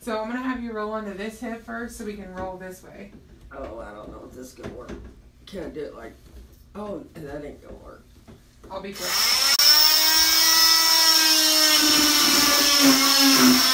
So I'm gonna have you roll onto this hip first, so we can roll this way. Oh, I don't know if this is gonna work. Can I do it like? Oh, that ain't gonna work. I'll be quick.